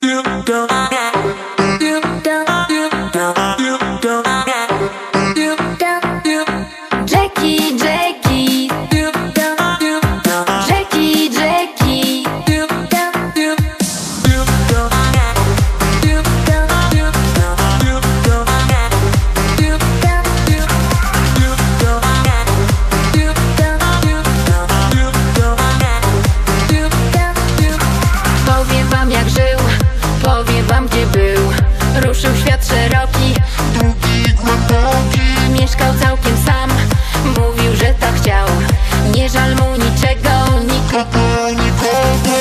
Jackie, Jackie, Jackie, Jackie. Powiem wam jak żył, powiem wam gdzie był. Ruszył świat szeroki, długi, głęboki. mieszkał całkiem sam. Mówił, że tak chciał, nie żal mu niczego, nikogo, Nikogo.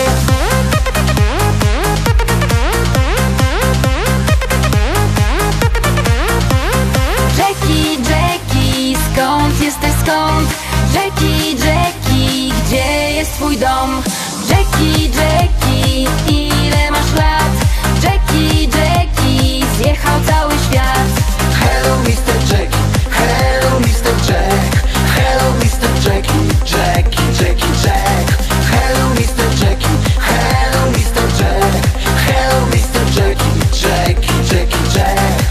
Jackie, Jackie, skąd jesteś, skąd? Jackie, Jackie, gdzie jest twój dom? Jackie, Jackie, ile masz lat? Jackie, Jackie, zjechał cały świat. Hello Mr. Jackie, hello Mr. Jack. Hello Mr. Jackie, Jackie, Jackie, Jack. Hello Mr. Jackie, hello Mr. Jack. Hello Mr. Jackie, Jackie, Jackie, Jack.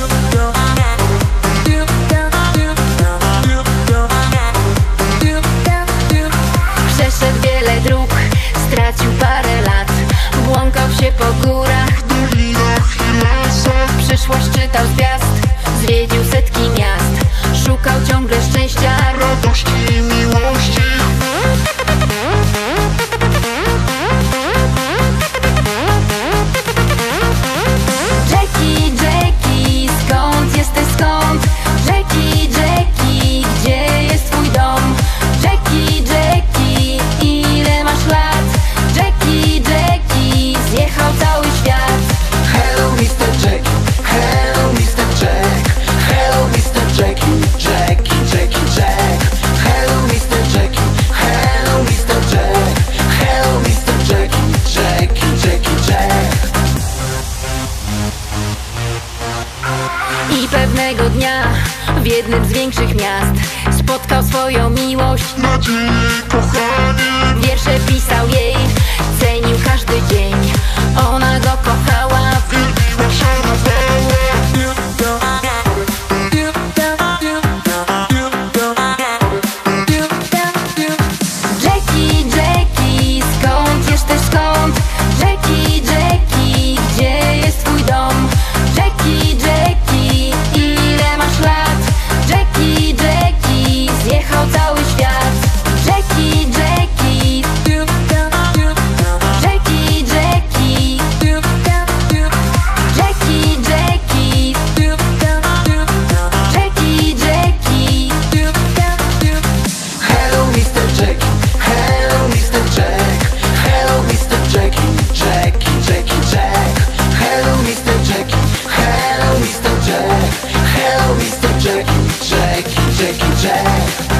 Przeszedł wiele dróg, stracił parę lat. Błąkał się po górach, W dolinach i lasach. przyszłość czytał z gwiazd. Zwiedził setki miast, szukał ciągle szczęścia. Radości i miłości. Jackie, Jackie, skąd jesteś, skąd? Jackie, Jackie, gdzie jest twój dom? Jackie, Jackie, ile masz lat? Jackie, Jackie, zjechał cały świat. Hello Mr. Jackie, hello Mr. Jack. Hello Mr. Jackie, Jackie, Jackie, Jack. Hello Mr. Jackie, hello Mr. Jack. Hello Mr. Jackie, Jackie, Jackie, Jack. I pewnego dnia w jednym z większych miast spotkał swoją miłość. Nadzieję, kochanie. Wiersze pisał jej, cenił każdy dzień. Ona go kochała, Wielbiła, szanowała. Jackie, Jackie, skąd jesteś, skąd? Jackie, Jackie, gdzie jest twój dom? Jackie, Jackie, ile masz lat? Jackie, Jackie, zjechał cały świat. Jackie, Jackie, Jackie, Jackie, Jackie, Jackie, Jackie, Jackie. Hello Mr. Jackie, hello Mr. Jack. Hello Mr. Jackie, Jackie, Jackie, Jack. Hello Mr. Jackie, hello Mr. Jack. Hello Mr. Jackie, Jackie, Jackie, Jack.